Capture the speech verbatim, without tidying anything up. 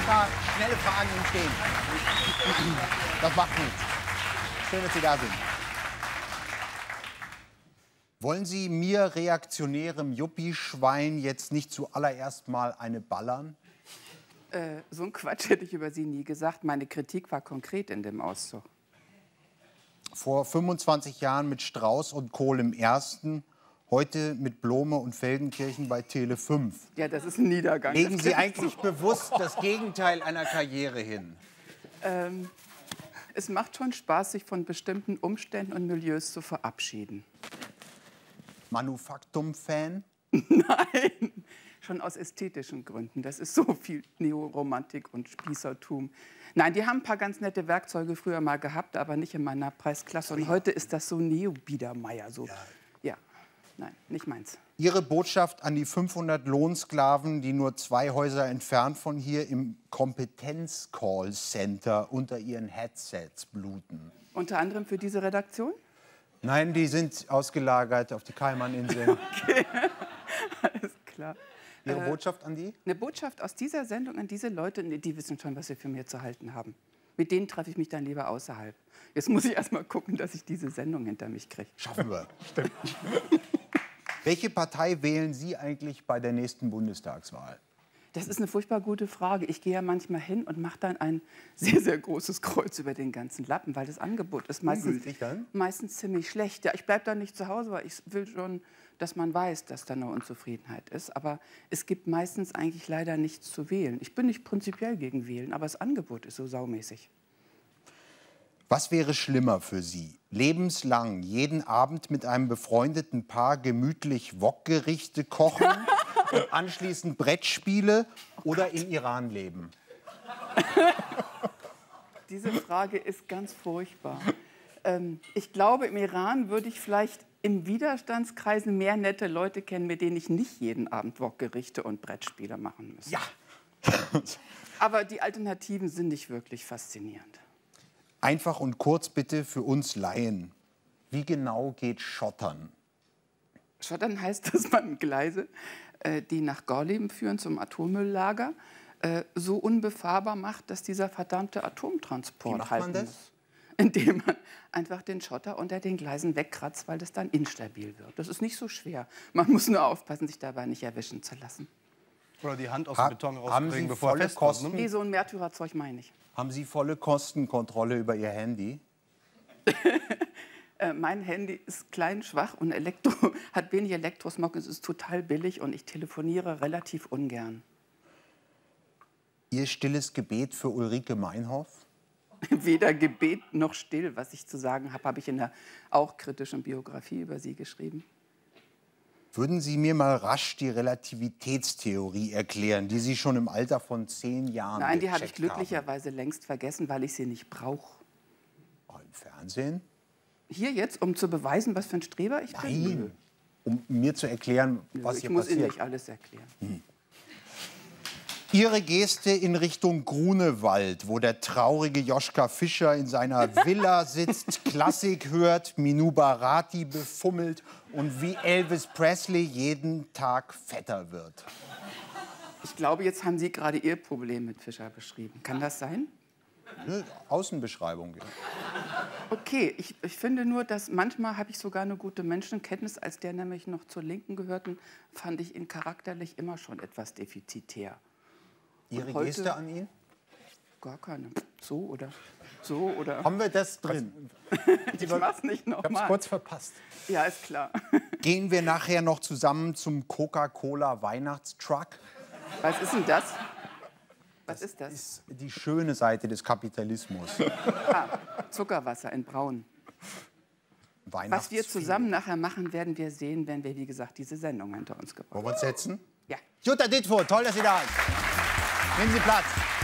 paar schnelle Fragen im Stehen. Das macht nichts. Schön, dass Sie da sind. Wollen Sie mir, reaktionärem Yuppie-Schwein, jetzt nicht zuallererst mal eine ballern? Äh, so ein Quatsch hätte ich über Sie nie gesagt. Meine Kritik war konkret in dem Auszug. Vor fünfundzwanzig Jahren mit Strauß und Kohl im Ersten, heute mit Blome und Feldenkirchen bei Tele fünf. Ja, das ist ein Niedergang. Legen Sie eigentlich bewusst das Gegenteil einer Karriere hin? Ähm, es macht schon Spaß, sich von bestimmten Umständen und Milieus zu verabschieden. Manufaktum-Fan? Nein, schon aus ästhetischen Gründen. Das ist so viel Neoromantik und Spießertum. Nein, die haben ein paar ganz nette Werkzeuge früher mal gehabt, aber nicht in meiner Preisklasse. Und heute ist das so Neo-Biedermeier. So. Ja. ja, nein, nicht meins. Ihre Botschaft an die fünfhundert Lohnsklaven, die nur zwei Häuser entfernt von hier im Kompetenz-Call-Center unter ihren Headsets bluten. Unter anderem für diese Redaktion? Nein, die sind ausgelagert auf die Kaimaninseln. Okay, alles klar. Ihre äh, Botschaft an die? Eine Botschaft aus dieser Sendung an diese Leute, die wissen schon, was sie für mir zu halten haben. Mit denen treffe ich mich dann lieber außerhalb. Jetzt muss ich erst mal gucken, dass ich diese Sendung hinter mich kriege. Schaffen wir. Stimmt. Welche Partei wählen Sie eigentlich bei der nächsten Bundestagswahl? Das ist eine furchtbar gute Frage. Ich gehe ja manchmal hin und mache dann ein sehr, sehr großes Kreuz über den ganzen Lappen, weil das Angebot ist meistens, meistens ziemlich schlecht. Ja, ich bleibe da nicht zu Hause, weil ich will schon, dass man weiß, dass da eine Unzufriedenheit ist. Aber es gibt meistens eigentlich leider nichts zu wählen. Ich bin nicht prinzipiell gegen Wählen, aber das Angebot ist so saumäßig. Was wäre schlimmer für Sie? Lebenslang jeden Abend mit einem befreundeten Paar gemütlich Wokgerichte kochen und anschließend Brettspiele oh oder im Iran leben? Diese Frage ist ganz furchtbar. Ähm, ich glaube, im Iran würde ich vielleicht im Widerstandskreisen mehr nette Leute kennen, mit denen ich nicht jeden Abend Wokgerichte und Brettspiele machen müsste. Ja. Aber die Alternativen sind nicht wirklich faszinierend. Einfach und kurz bitte für uns Laien. Wie genau geht Schottern? Schottern heißt, dass man Gleise, äh, die nach Gorleben führen zum Atommülllager, äh, so unbefahrbar macht, dass dieser verdammte Atomtransport Wie macht halten man das? muss. Indem man einfach den Schotter unter den Gleisen wegkratzt, weil das dann instabil wird. Das ist nicht so schwer. Man muss nur aufpassen, sich dabei nicht erwischen zu lassen. Oder die Hand aus Ha dem Beton haben rausbringen, Sie bevor er volle fest Kosten? wird, ne? Nee, so ein Märtyrerzeug meine ich. Haben Sie volle Kostenkontrolle über Ihr Handy? äh, mein Handy ist klein, schwach und Elektro hat wenig Elektrosmog. Es ist total billig und ich telefoniere relativ ungern. Ihr stilles Gebet für Ulrike Meinhof? Weder Gebet noch still. Was ich zu sagen habe, habe ich in der auch kritischen Biografie über sie geschrieben. Würden Sie mir mal rasch die Relativitätstheorie erklären, die Sie schon im Alter von zehn Jahren Nein, die habe ich gecheckt glücklicherweise haben? längst vergessen, weil ich sie nicht brauche. Oh, im Fernsehen? Hier jetzt, um zu beweisen, was für ein Streber ich bin? Nein, um mir zu erklären, was ich hier muss passiert. Ihnen nicht alles erklären. Hm. Ihre Geste in Richtung Grunewald, wo der traurige Joschka Fischer in seiner Villa sitzt, Klassik hört, Minu Barati befummelt und wie Elvis Presley jeden Tag fetter wird. Ich glaube, jetzt haben Sie gerade Ihr Problem mit Fischer beschrieben. Kann das sein? Ne, Außenbeschreibung. Ja. Okay, ich, ich finde nur, dass manchmal habe ich sogar eine gute Menschenkenntnis. Als der nämlich noch zur Linken gehörten, fand ich ihn charakterlich immer schon etwas defizitär. Ihre heute, Geste an ihn? Gar keine. So oder so oder. Haben wir das drin? Ich mach's nicht noch Ich hab's mal. kurz verpasst. Ja, ist klar. Gehen wir nachher noch zusammen zum Coca-Cola Weihnachtstruck? Was ist denn das? Was ist das? Das ist die schöne Seite des Kapitalismus. Ah, Zuckerwasser in Braun. Was wir zusammen nachher machen, werden wir sehen, wenn wir, wie gesagt, diese Sendung hinter uns gebracht haben. Wollen wir uns setzen? Ja. Jutta Ditfurth, toll, dass Sie da sind. Nehmen Sie Platz.